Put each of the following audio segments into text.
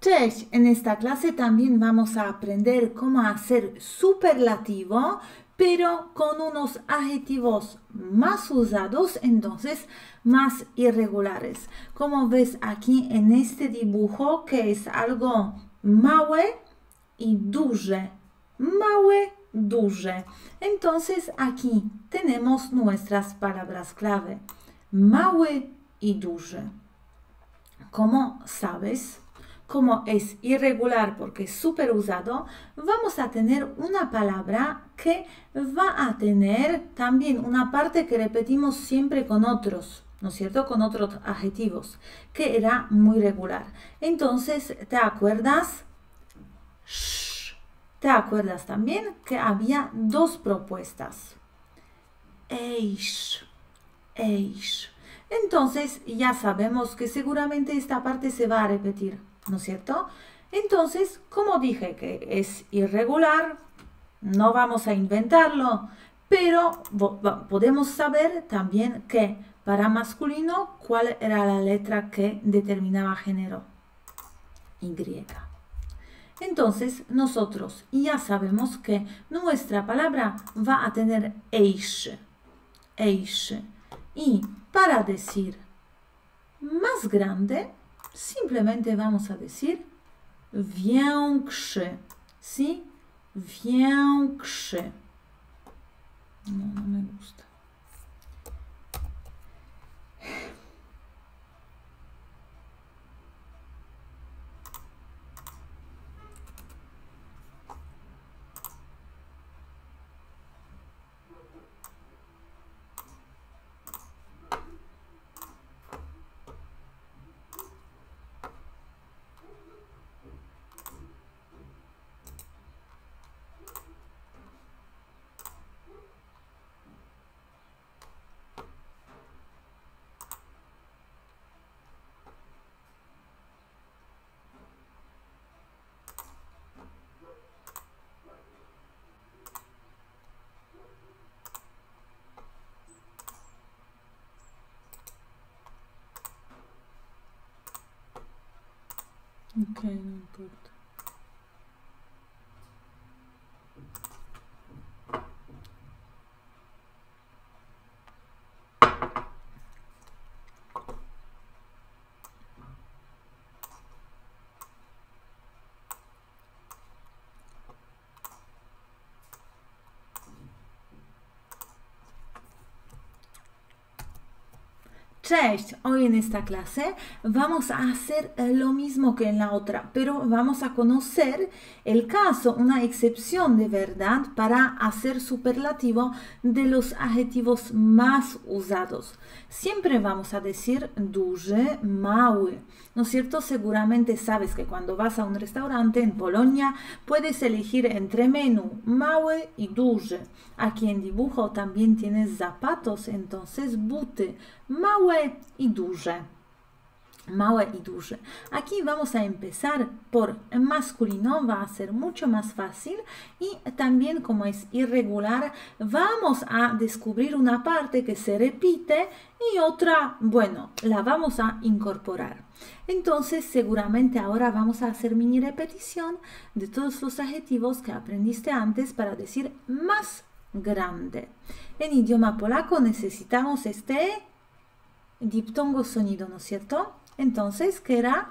Cześć, en esta clase también vamos a aprender cómo hacer superlativo, pero con unos adjetivos más usados, entonces más irregulares. Como ves aquí en este dibujo, que es algo małe y duże. Małe, duże. Entonces aquí tenemos nuestras palabras clave. Małe y duże. Como sabes, como es irregular porque es súper usado, vamos a tener una palabra que va a tener también una parte que repetimos siempre con otros, ¿no es cierto? Con otros adjetivos, que era muy regular. Entonces, ¿te acuerdas? ¿Te acuerdas también que había dos propuestas? Eish, eish. Entonces, ya sabemos que seguramente esta parte se va a repetir, ¿no es cierto? Entonces, como dije que es irregular, no vamos a inventarlo, pero podemos saber también que para masculino, ¿cuál era la letra que determinaba género? Y. Entonces, nosotros ya sabemos que nuestra palabra va a tener eish, eish. Y para decir más grande, simplemente vamos a decir większy, ¿sí? Większy. No me gusta. Ok, no importa. Cześć, hoy en esta clase vamos a hacer lo mismo que en la otra, pero vamos a conocer el caso, una excepción de verdad para hacer superlativo de los adjetivos más usados. Siempre vamos a decir duży, mały, ¿no es cierto? Seguramente sabes que cuando vas a un restaurante en Polonia puedes elegir entre menú mały y duży. Aquí en dibujo también tienes zapatos, entonces buty, małe y duże. Małe y duże. Aquí vamos a empezar por masculino, va a ser mucho más fácil y también como es irregular vamos a descubrir una parte que se repite y otra, bueno, la vamos a incorporar. Entonces seguramente ahora vamos a hacer mini repetición de todos los adjetivos que aprendiste antes para decir más grande. En idioma polaco necesitamos este diptongo sonido, ¿no es cierto? Entonces, ¿qué era?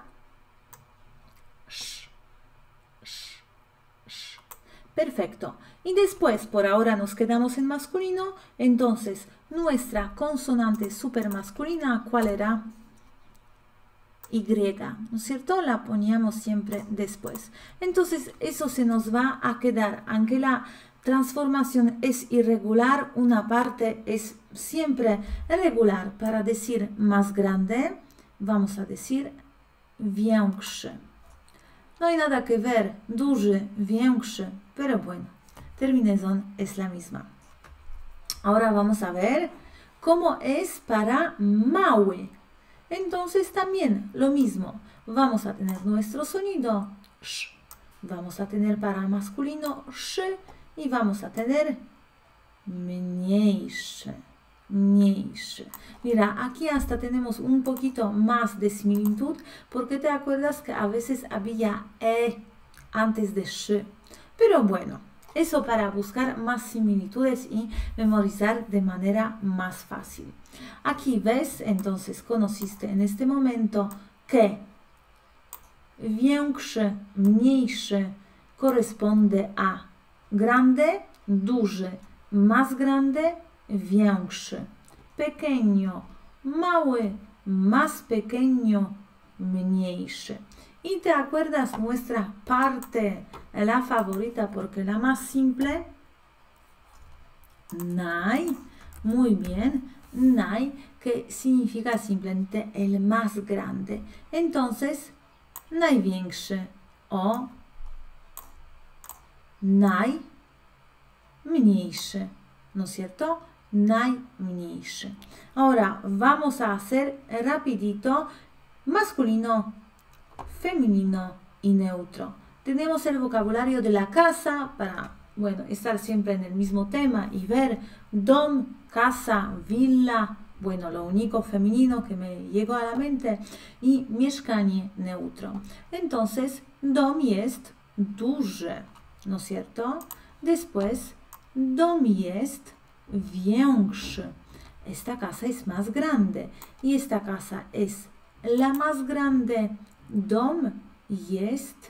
Sh, sh, sh. Perfecto. Y después, por ahora nos quedamos en masculino, entonces nuestra consonante supermasculina, ¿cuál era? Y, ¿no es cierto? La poníamos siempre después. Entonces, eso se nos va a quedar, aunque la transformación es irregular, una parte es siempre regular. Para decir más grande, vamos a decir większy. No hay nada que ver, duży, większy, pero bueno, terminación es la misma. Ahora vamos a ver cómo es para mały. Entonces también lo mismo, vamos a tener nuestro sonido sh, vamos a tener para masculino sh y vamos a tener mniejszy, mniejszy. Mira, aquí hasta tenemos un poquito más de similitud porque te acuerdas que a veces había e antes de sh. Pero bueno, eso para buscar más similitudes y memorizar de manera más fácil. Aquí ves, entonces conociste en este momento que większy, mniejszy corresponde a grande, duży, más grande, większy, pequeño, mały, más pequeño, mniejszy. Y te acuerdas nuestra parte, la favorita porque la más simple, naj, muy bien, naj, que significa simplemente el más grande. Entonces, największy o najmniejszy, ¿no es cierto? Najmniejszy. Ahora vamos a hacer rapidito masculino, femenino y neutro. Tenemos el vocabulario de la casa para, bueno, estar siempre en el mismo tema y ver dom, casa, villa, bueno, lo único femenino que me llegó a la mente, y mieszkanie neutro. Entonces, dom jest duży, ¿no es cierto? Después, dom jest większy. Esta casa es más grande y esta casa es la más grande. Dom jest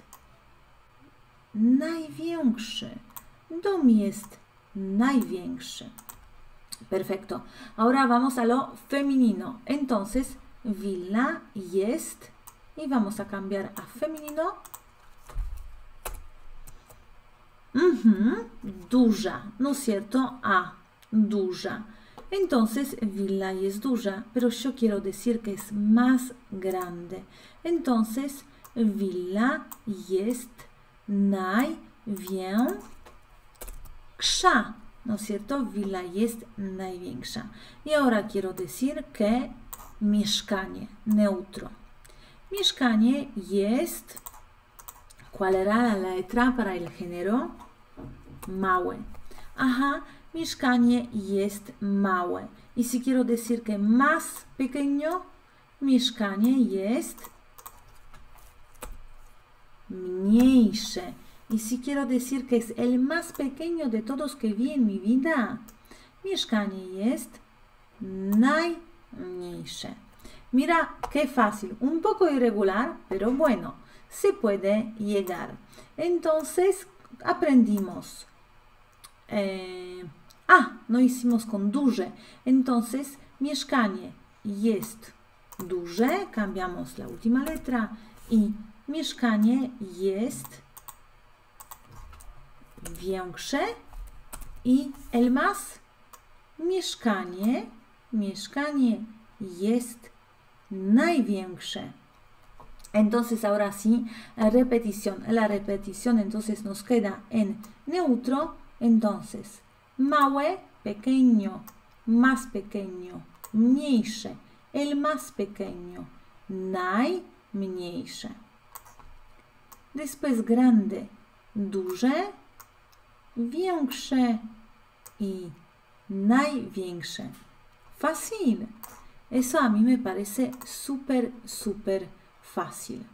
największy. Dom jest największy. Perfecto. Ahora vamos a lo femenino. Entonces, villa jest, y vamos a cambiar a femenino. Duża, ¿no es cierto? A, duża. Entonces, villa jest duża, pero yo quiero decir que es más grande. Entonces, villa jest największa, ¿no es cierto? Villa jest największa. Y ahora quiero decir que mieszkanie, neutro. Mieszkanie jest, ¿cuál era la letra para el género? Małe. Ajá, mieszkanie jest małe. Y si quiero decir que más pequeño, mieszkanie jest mniejsze. Y si quiero decir que es el más pequeño de todos que vi en mi vida, mieszkanie jest najmniejsze. Mira qué fácil, un poco irregular, pero bueno, se puede llegar. Entonces, aprendimos. No hicimos con duże. Entonces, mieszkanie jest duże, cambiamos la última letra y mieszkanie jest większe y el más, mieszkanie jest największe. Entonces, ahora sí, repetición. La repetición entonces nos queda en neutro. Entonces, małe, pequeño, más pequeño, mniejsze, el más pequeño, najmniejsze. Después grande, duże, większe y największe. Fácil. Eso a mí me parece súper fácil.